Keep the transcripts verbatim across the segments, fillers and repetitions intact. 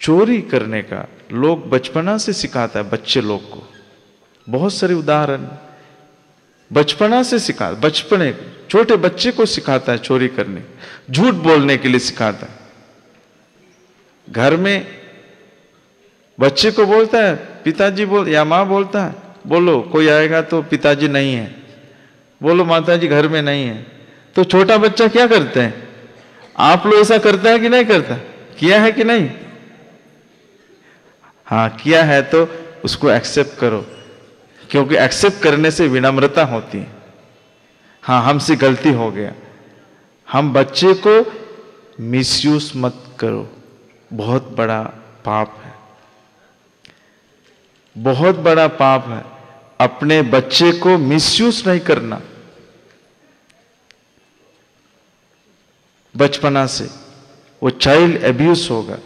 चोरी करने का लोग बचपना से सिखाता है बच्चे लोग को। बहुत सारे उदाहरण बचपना से सिखा, बचपने छोटे बच्चे को सिखाता है चोरी करने, झूठ बोलने के लिए सिखाता है। घर में बच्चे को बोलता है पिताजी बोल, या माँ बोलता है बोलो कोई आएगा तो पिताजी नहीं है, बोलो माताजी घर में नहीं है। तो छोटा बच्चा क्या करते हैं? आप लोग ऐसा करता है कि नहीं करता? किया है कि नहीं? हाँ किया है तो उसको एक्सेप्ट करो, क्योंकि एक्सेप्ट करने से विनम्रता होती है। हाँ हमसे गलती हो गया। हम बच्चे को मिसयूज मत करो, बहुत बड़ा पाप है, बहुत बड़ा पाप है। अपने बच्चे को मिसयूज नहीं करना बचपना से, वो चाइल्ड एब्यूज होगा।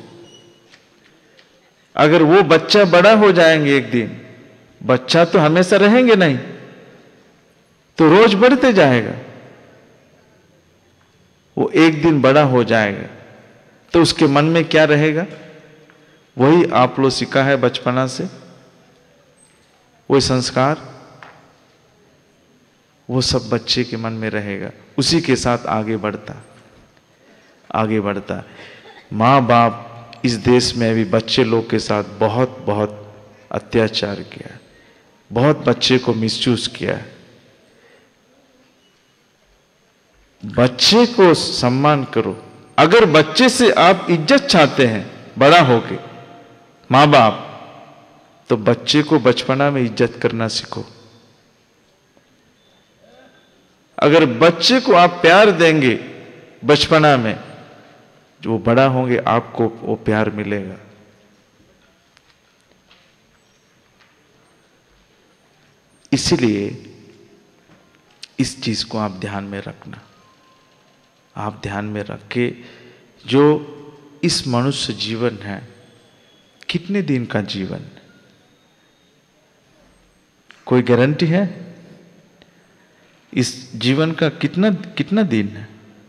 अगर वो बच्चा बड़ा हो जाएंगे एक दिन, बच्चा तो हमेशा रहेंगे नहीं, तो रोज बढ़ते जाएगा, वो एक दिन बड़ा हो जाएगा तो उसके मन में क्या रहेगा? वही आप लोग सीखा है बचपना से, वही संस्कार, वो सब बच्चे के मन में रहेगा, उसी के साथ आगे बढ़ता आगे बढ़ता। माँ बाप इस देश में भी बच्चे लोग के साथ बहुत बहुत अत्याचार किया, बहुत बच्चे को मिसयूज किया है। बच्चे को सम्मान करो। अगर बच्चे से आप इज्जत चाहते हैं बड़ा होके, माँ बाप, तो बच्चे को बचपना में इज्जत करना सीखो। अगर बच्चे को आप प्यार देंगे बचपना में, जो बड़ा होंगे आपको वो प्यार मिलेगा। इसलिए इस चीज को आप ध्यान में रखना, आप ध्यान में रख के, जो इस मनुष्य जीवन है कितने दिन का जीवन, कोई गारंटी है? इस जीवन का कितना कितना दिन है,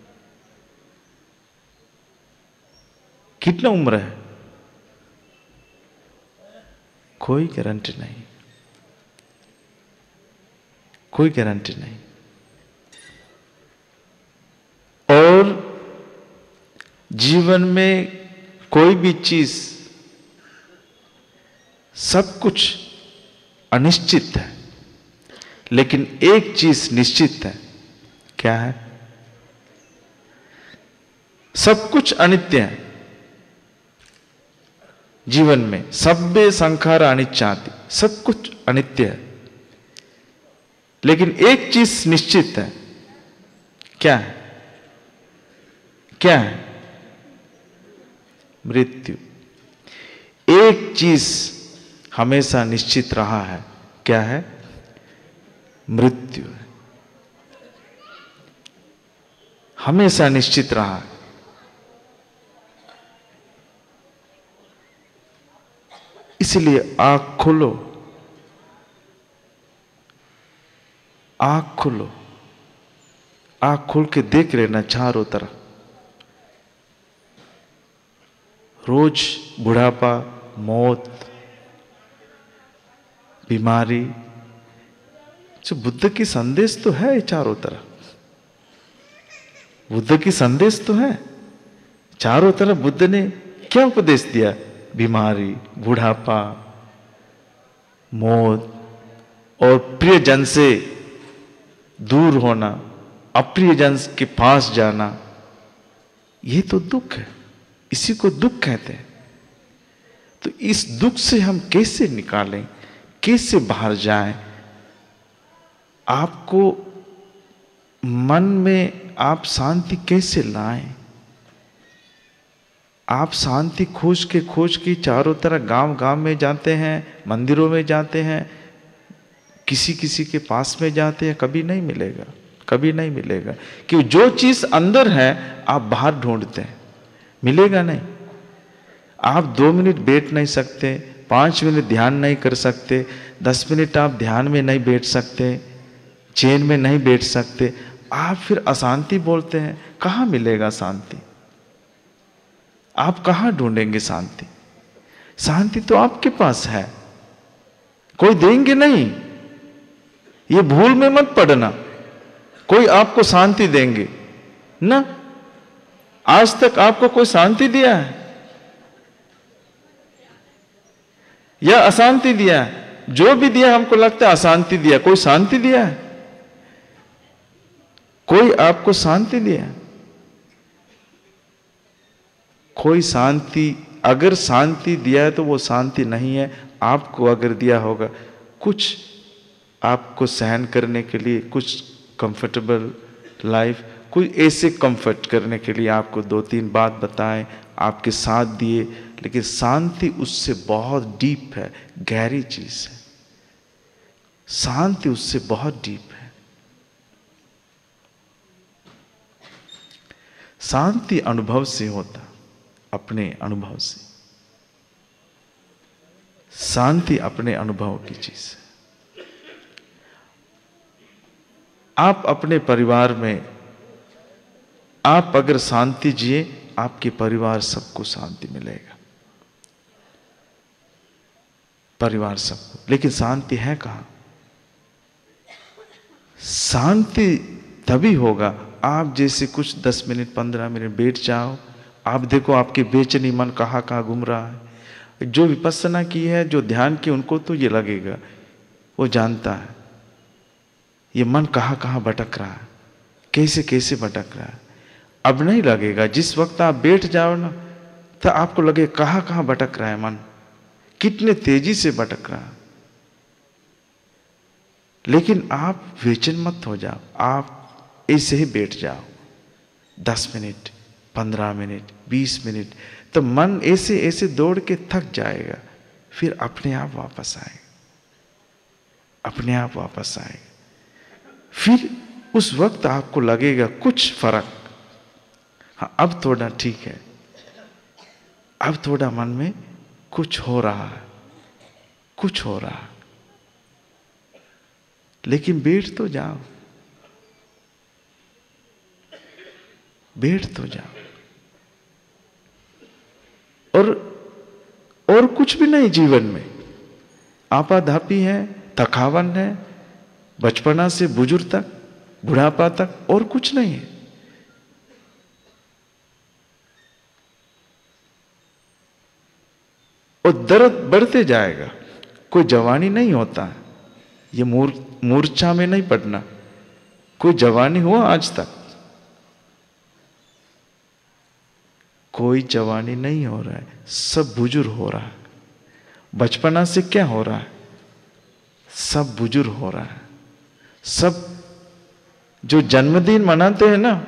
कितना उम्र है? कोई गारंटी नहीं, कोई गारंटी नहीं। और जीवन में कोई भी चीज, सब कुछ अनिश्चित है, लेकिन एक चीज निश्चित है। क्या है? सब कुछ अनित्य है जीवन में। सब्बे संखारा अनिच्चाति, सब कुछ अनित्य है, लेकिन एक चीज निश्चित है। क्या है? क्या है? मृत्यु। एक चीज हमेशा निश्चित रहा है, क्या है? मृत्यु। हमेशा निश्चित रहा है। इसलिए आंख खोलो, आंख खोलो, आंख खोल के देख लेना चारों तरफ। रोज बुढ़ापा, मौत, बीमारी, जो बुद्ध की संदेश तो है चारों तरफ, बुद्ध की संदेश तो है चारों तरफ। बुद्ध ने क्या उपदेश दिया? बीमारी, बुढ़ापा, मौत, और प्रियजन से दूर होना, अप्रियजन के पास जाना, ये तो दुख है, इसी को दुख कहते हैं। तो इस दुख से हम कैसे निकालें, कैसे बाहर जाएं? आपको मन में आप शांति कैसे लाएं? आप शांति खोज के खोज के चारों तरफ गांव गांव में जाते हैं, मंदिरों में जाते हैं, किसी किसी के पास में जाते हैं, कभी नहीं मिलेगा, कभी नहीं मिलेगा। कि जो चीज अंदर है आप बाहर ढूंढते हैं, मिलेगा नहीं। आप दो मिनट बैठ नहीं सकते, पांच मिनट ध्यान नहीं कर सकते, दस मिनट आप ध्यान में नहीं बैठ सकते, चैन में नहीं बैठ सकते, आप फिर अशांति बोलते हैं। कहाँ मिलेगा शांति? आप कहाँ ढूंढेंगे शांति? शांति तो आपके पास है, कोई देंगे नहीं। ये भूल में मत पड़ना, कोई आपको शांति देंगे ना। आज तक आपको कोई शांति दिया है या अशांति दिया है? जो भी दिया हमको लगता है अशांति दिया। कोई शांति दिया है? कोई आपको शांति दिया? कोई शांति, अगर शांति दिया है तो वो शांति नहीं है। आपको अगर दिया होगा कुछ आपको सहन करने के लिए, कुछ कंफर्टेबल लाइफ, कुछ ऐसे कंफर्ट करने के लिए आपको दो तीन बात बताएं, आपके साथ दिए, लेकिन शांति उससे बहुत डीप है, गहरी चीज है। शांति उससे बहुत डीप है। शांति अनुभव से होता, अपने अनुभव से। शांति अपने अनुभव की चीज है। आप अपने परिवार में आप अगर शांति जिए, आपके परिवार सबको शांति मिलेगा, परिवार सबको। लेकिन शांति है कहां? शांति तभी होगा आप जैसे कुछ दस मिनट पंद्रह मिनट बैठ जाओ, आप देखो आपके बेचैनी मन कहाँ कहाँ घूम रहा है। जो विपස්සना की है, जो ध्यान की, उनको तो ये लगेगा, वो जानता है ये मन कहाँ कहाँ भटक रहा है, कैसे कैसे भटक रहा है। अब नहीं लगेगा। जिस वक्त आप बैठ जाओ ना, तो आपको लगे कहाँ कहाँ भटक रहा है मन, कितने तेजी से भटक रहा है। लेकिन आप बेचैन मत हो जाओ, आप ऐसे ही बैठ जाओ दस मिनट, पंद्रह मिनट, बीस मिनट, तो मन ऐसे ऐसे दौड़ के थक जाएगा, फिर अपने आप वापस आएगा, अपने आप वापस आएगा। फिर उस वक्त आपको लगेगा कुछ फर्क, हाँ अब थोड़ा ठीक है, अब थोड़ा मन में कुछ हो रहा है, कुछ हो रहा है। लेकिन बैठ तो जाओ, बैठ तो जाओ। और और कुछ भी नहीं जीवन में, आपाधापी है, थकावन है, बचपना से बुजुर्ग तक, बुढ़ापा तक, और कुछ नहीं है। और दर्द बढ़ते जाएगा, कोई जवानी नहीं होता है। ये मूर मूर्छा में नहीं पड़ना। कोई जवानी हुआ आज तक? कोई जवानी नहीं हो रहा है, सब बुजुर्ग हो रहा है। बचपना से क्या हो रहा है? सब बुजुर्ग हो रहा है। सब जो जन्मदिन मनाते हैं ना,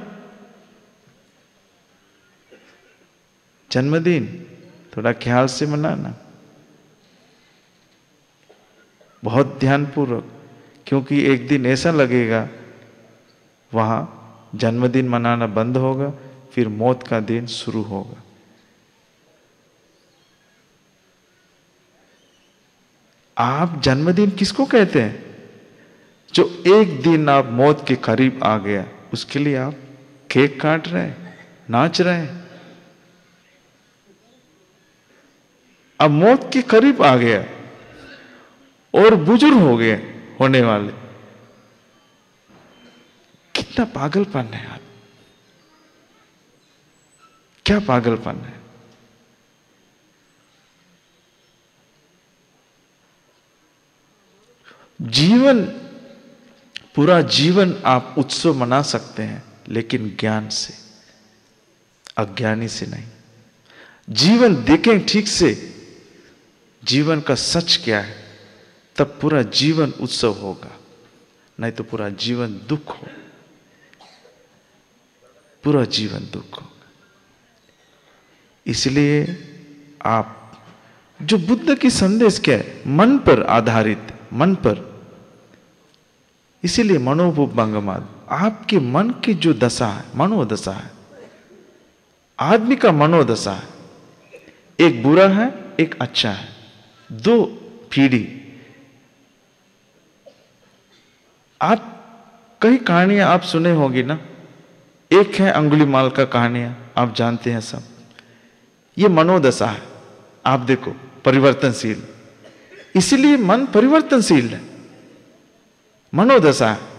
जन्मदिन थोड़ा ख्याल से मनाना, बहुत ध्यानपूर्वक, क्योंकि एक दिन ऐसा लगेगा वहां जन्मदिन मनाना बंद होगा, फिर मौत का दिन शुरू होगा। आप जन्मदिन किसको कहते हैं? जो एक दिन आप मौत के करीब आ गया, उसके लिए आप केक काट रहे हैं, नाच रहे हैं। अब मौत के करीब आ गया और बुजुर्ग हो गए होने वाले, कितना पागलपन है यार, क्या पागलपन है। जीवन, पूरा जीवन आप उत्सव मना सकते हैं, लेकिन ज्ञान से, अज्ञानी से नहीं। जीवन देखें ठीक से, जीवन का सच क्या है, तब पूरा जीवन उत्सव होगा, नहीं तो पूरा जीवन दुख हो, पूरा जीवन दुख होगा। इसलिए आप, जो बुद्ध की संदेश क्या है, मन पर आधारित, मन पर। इसीलिए मनोभुभंगमाद, आपके मन की जो दशा है, मनोदशा है, आदमी का मनोदशा है, एक बुरा है एक अच्छा है, दो पीढ़ी। आप कई कहानियां आप सुने होंगी ना, एक है अंगुलीमाल का कहानियां, आप जानते हैं सब। ये मनोदशा है, आप देखो परिवर्तनशील, इसीलिए मन परिवर्तनशील है, मनोदशा है।